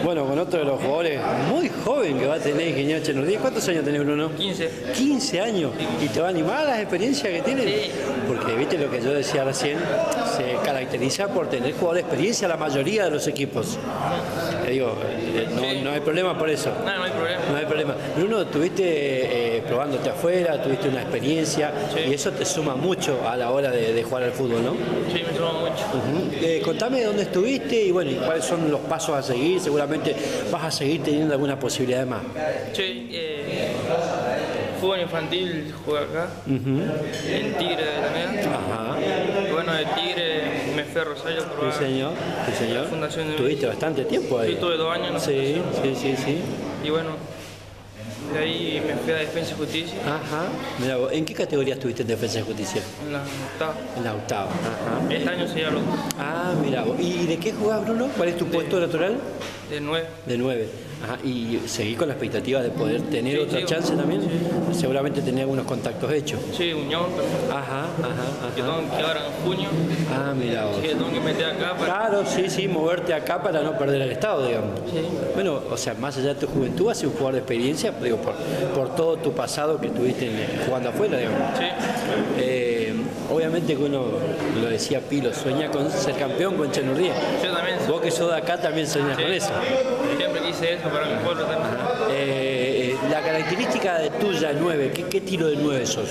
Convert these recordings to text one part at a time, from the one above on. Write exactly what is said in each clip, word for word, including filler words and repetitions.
Bueno, con otro de los jugadores muy joven que va a tener Ingeniero Echenordía. ¿Cuántos años tenés, Bruno? quince. quince años. ¿Y te va a animar las experiencias que tiene? Sí. Porque viste lo que yo decía recién, se caracteriza por tener jugadores de experiencia la mayoría de los equipos. Te digo, eh, no, Sí. no hay problema por eso. No, no hay problema. No hay problema. Bruno, estuviste eh, probándote afuera, tuviste una experiencia Sí. y eso te suma mucho a la hora de, de jugar al fútbol, ¿no? Sí, me suma mucho. Uh-huh. eh, contame dónde estuviste y bueno, y cuáles son los pasos a seguir. Seguramente vas a seguir teniendo alguna posibilidad más. Sí, eh, fútbol infantil jugué acá, Uh-huh. en Tigre de Alameda. Ajá. Bueno, de Tigre me fui a Rosario a probar. Sí, señor. Sí, señor. Fundación de Tuviste bastante tiempo ahí. Sí, tuve dos años en la Sí, sí, sí, sí. Y bueno, de ahí me fui a Defensa y Justicia, Ajá. Mirá vos, ¿en qué categoría estuviste en Defensa y Justicia? en la octava. En la octava. Ajá. Este año sería los Ah, mira. ¿Y de qué jugás, Bruno? ¿Cuál es tu puesto natural? de nueve. De nueve. Ajá. ¿Y seguís con la expectativa de poder tener Sí, otra sí. chance también? Seguramente tenés algunos contactos hechos. Sí, Unión también. Ajá, ajá, Que ajá. tengo que ahora en junio. Ah, mira vos. Así que tengo que meter acá para. Claro, sí, sí, moverte acá para no perder el estado, digamos. Sí. Bueno, o sea, más allá de tu juventud, has sido un jugador de experiencia, digo, por, por todo tu pasado que tuviste en- jugando afuera, digamos. Sí. Eh, obviamente que uno, lo decía Pilo, sueña con ser campeón con Echenordía. Yo también. Vos que sos de acá también soñás Sí. con eso. Siempre quise eso para mi pueblo también. Eh, la característica de tuya, nueve, ¿qué, qué tiro de nueve sos?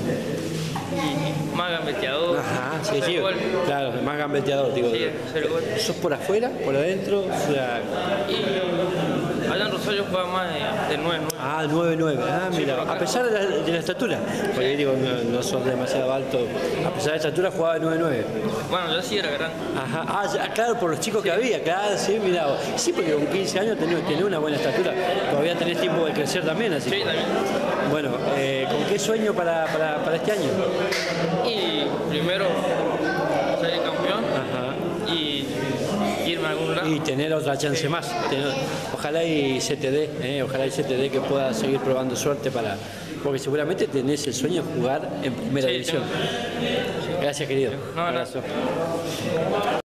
Y más gambeteador. Ajá, sí, hacer sí, gol. claro, más gambeteador, digo. Sí, hacer gol. ¿Sos por afuera, por adentro? O sea, Y allá en Rosario jugaba más de, de nueve, nueve. ah, nueve nueve, ah, mira, por acá. a pesar de la, de la estatura, porque digo, no, no sos demasiado alto, a pesar de la estatura jugaba de nueve nueve. Bueno, yo sí era grande. Ajá, ah, ya, claro, por los chicos que había, claro, sí, mira, sí, porque con quince años tenés, tenés una buena estatura, todavía tenés tiempo de crecer también, así. Sí, también. Bueno, eh, ¿con qué sueño para, para, para este año? Y primero salir campeón Ajá. y irme a algún lado. Y tener otra chance más. Tener- ojalá y se te dé, eh, ojalá y se te dé que puedas seguir probando suerte para. Porque seguramente tenés el sueño de jugar en primera Sí, división. tengo. Gracias, querido. No, Un abrazo.